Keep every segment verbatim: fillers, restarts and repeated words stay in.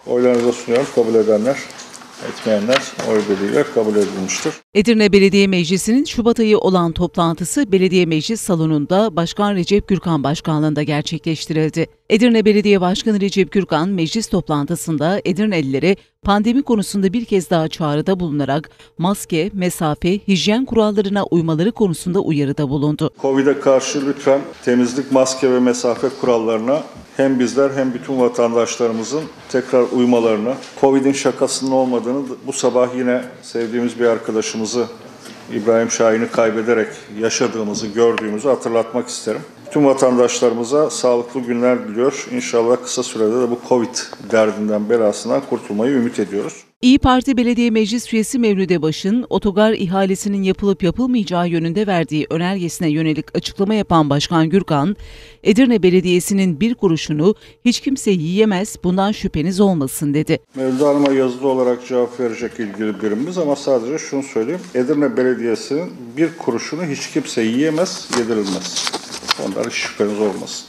Oylarınıza sunuyorum. Kabul edenler, etmeyenler oy birliğiyle kabul edilmiştir. Edirne Belediye Meclisi'nin Şubat ayı olan toplantısı Belediye Meclis Salonu'nda Başkan Recep Gürkan Başkanlığında gerçekleştirildi. Edirne Belediye Başkanı Recep Gürkan meclis toplantısında Edirnelilere pandemi konusunda bir kez daha çağrıda bulunarak maske, mesafe, hijyen kurallarına uymaları konusunda uyarıda bulundu. Covid'e karşı lütfen temizlik, maske ve mesafe kurallarına hem bizler hem bütün vatandaşlarımızın tekrar uymalarını, Covid'in şakasının olmadığını bu sabah yine sevdiğimiz bir arkadaşımızı İbrahim Şahin'i kaybederek yaşadığımızı, gördüğümüzü hatırlatmak isterim. Tüm vatandaşlarımıza sağlıklı günler diliyor. İnşallah kısa sürede de bu Covid derdinden, belasından kurtulmayı ümit ediyoruz. İYİ Parti Belediye Meclis Üyesi Mevlüde Baş'ın otogar ihalesinin yapılıp yapılmayacağı yönünde verdiği önergesine yönelik açıklama yapan Başkan Gürkan, Edirne Belediyesi'nin bir kuruşunu hiç kimse yiyemez, bundan şüpheniz olmasın dedi. Mevlüde Hanım'a yazılı olarak cevap verecek ilgili birimimiz ama sadece şunu söyleyeyim. Edirne Belediyesi'nin bir kuruşunu hiç kimse yiyemez, yedirilmez. Ondan hiç şüpheniz olmasın.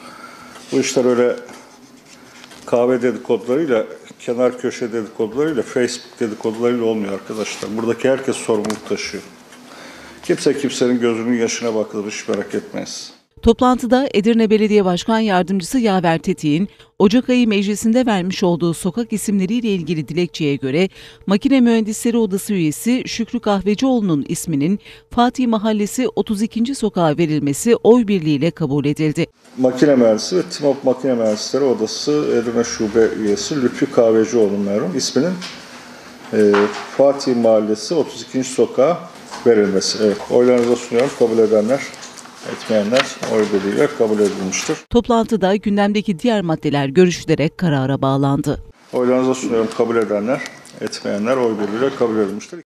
Bu işler öyle kahve dedikodularıyla, kenar köşe dedikodularıyla, Facebook dedikodularıyla olmuyor arkadaşlar. Buradaki herkes sorumluluk taşıyor. Kimse kimsenin gözünün yaşına bakılır, hiç merak etmeyiz. Toplantıda Edirne Belediye Başkan Yardımcısı Yaver Tetik'in Ocak ayı meclisinde vermiş olduğu sokak isimleriyle ilgili dilekçeye göre Makine Mühendisleri Odası üyesi Şükrü Kahvecioğlu'nun isminin Fatih Mahallesi otuz ikinci sokağa verilmesi oy birliğiyle kabul edildi. Makine Mühendisi ve TİMOP Makine Mühendisleri Odası Edirne Şube üyesi Lütfü Kahvecioğlu merhum isminin e, Fatih Mahallesi otuz ikinci sokağa verilmesi. Evet, oylarınıza sunuyorum. Kabul edenler, etmeyenler oy birliğiyle kabul edilmiştir. Toplantıda gündemdeki diğer maddeler görüşülerek karara bağlandı. Oylarınıza sunuyorum. Kabul edenler, etmeyenler oy birliğiyle kabul edilmiştir.